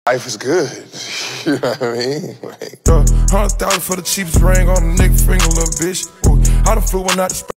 Life is good. You know what I mean? Like, 100,000 for the cheapest ring on a nigga finger, little bitch. I done flew one out the